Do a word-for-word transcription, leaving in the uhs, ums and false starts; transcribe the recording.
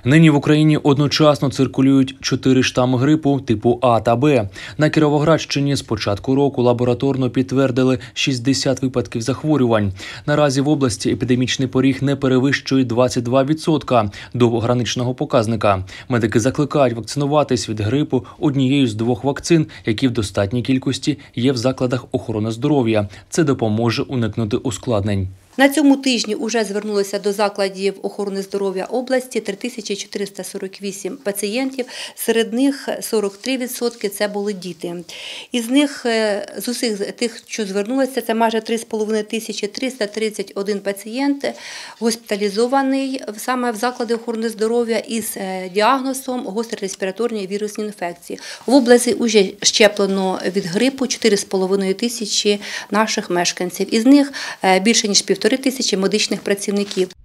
Нині в Україні одночасно циркулюють чотири штами грипу типу А та Б. На Кіровоградщині з початку року лабораторно підтвердили шістдесят випадків захворювань. Наразі в області епідемічний поріг не перевищує двадцять два відсотки до граничного показника. Медики закликають вакцинуватись від грипу однією з двох вакцин, які в достатній кількості є в закладах охорони здоров'я. Це допоможе уникнути ускладнень. На цьому тижні вже звернулося до закладів охорони здоров'я області три тисячі чотириста сорок вісім пацієнтів, серед них сорок три відсотки – це були діти. Із них, з усіх тих, що звернулися, це майже три з половиною тисячі триста тридцять один пацієнт госпіталізований саме в заклади охорони здоров'я із діагнозом гострі респіраторні вірусні інфекції. В області вже щеплено від грипу чотири з половиною тисячі наших мешканців. Із них більше ніж півтори тисячі медичних працівників.